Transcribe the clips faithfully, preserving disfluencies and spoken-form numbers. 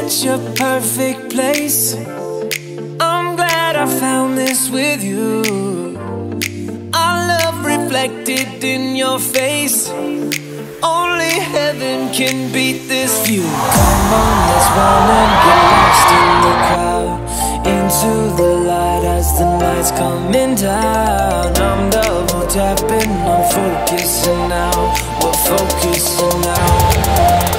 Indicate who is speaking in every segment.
Speaker 1: such a perfect place. I'm glad I found this with you. Our love reflected in your face. Only heaven can beat this view. Come on, let's run and get lost in the crowd, into the light as the night's coming down. I'm double tapping, I'm focusing now. We're focusing now.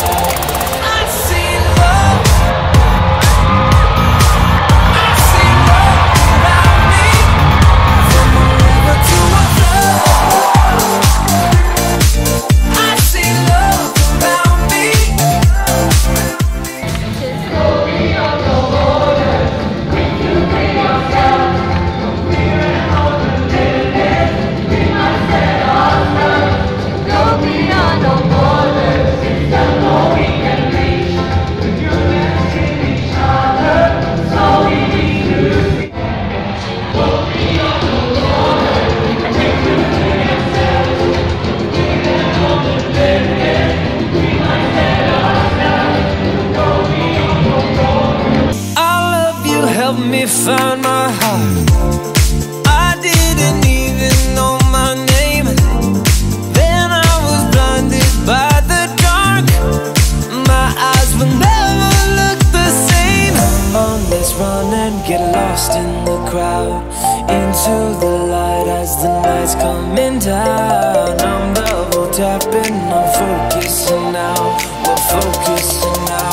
Speaker 1: Help me find my heart. I didn't even know my name. Then I was blinded by the dark. My eyes will never look the same. Come on, let's run and get lost in the crowd, into the light as the night's coming down. I'm double tapping, I'm focusing now. We're focusing now.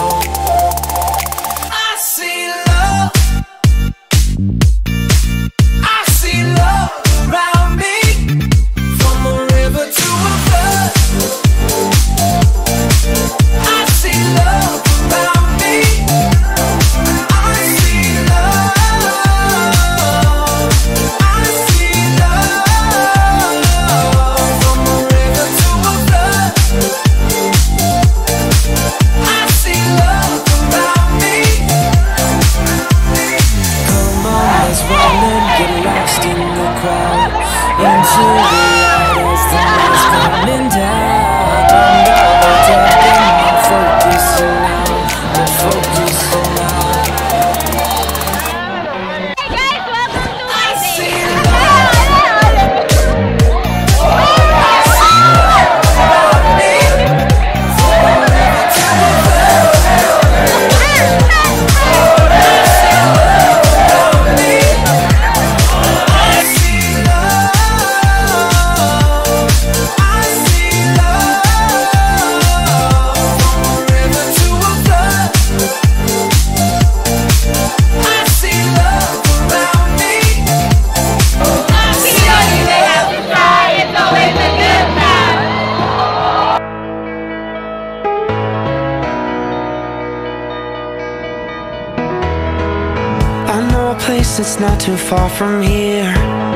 Speaker 2: It's not too far from here.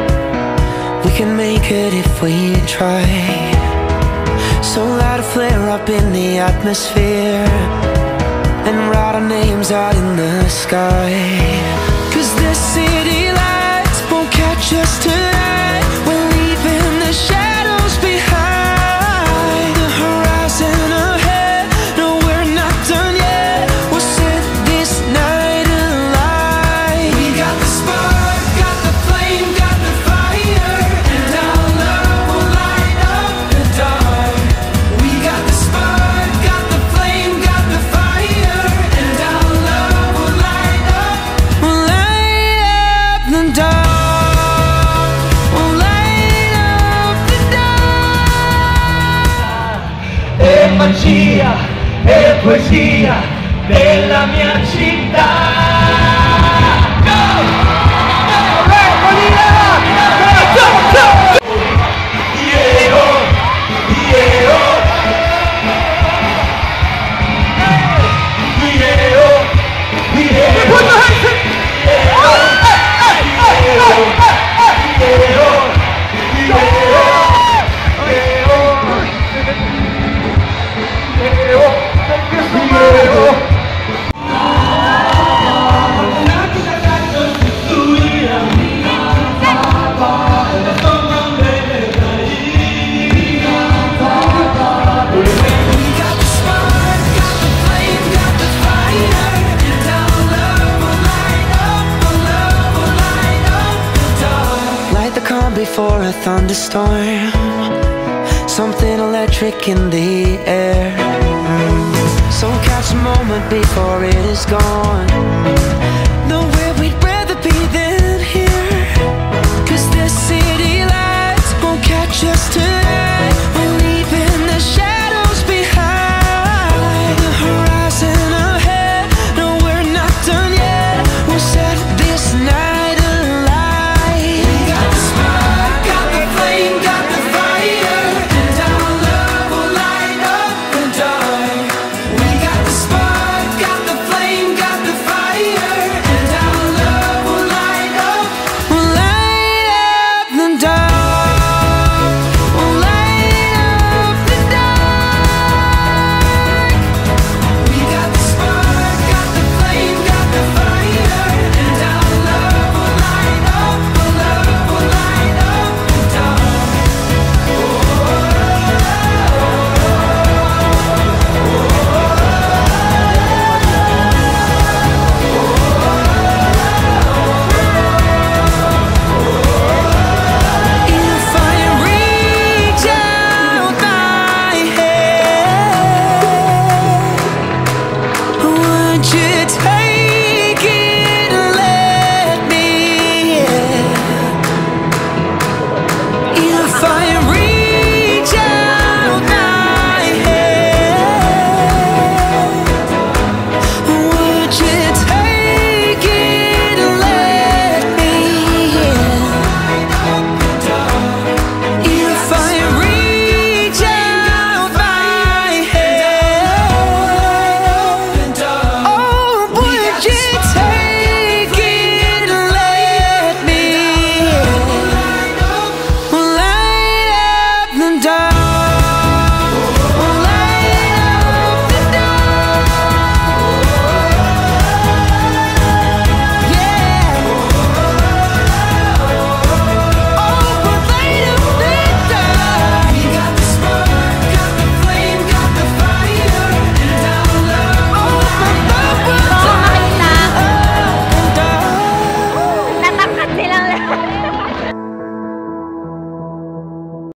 Speaker 2: We can make it if we try. So light a flare up in the atmosphere and write our names out in the sky. Cause the city lights won't catch us tonight. We're leaving the shadows behind. The horizon ahead, no, we're not done yet. We'll set this night alight. We got the spark, got the flame, got the fire, and our love will light up the dark. We got the spark, got the flame, got the fire, and our love will light up, will light up the dark.
Speaker 3: È magia, è poesia della mia città. Go! Go! Go! Go! Yeah, oh, yeah, oh. Yeah, oh, yeah, oh. Put your hands in. Yeah, oh, hey, hey, hey, hey, hey, hey. Yeah, oh, yeah, oh. Yeah, oh, thank you so much.
Speaker 2: calm before a thunderstorm, something electric in the air. So catch a moment before it is gone. No, we're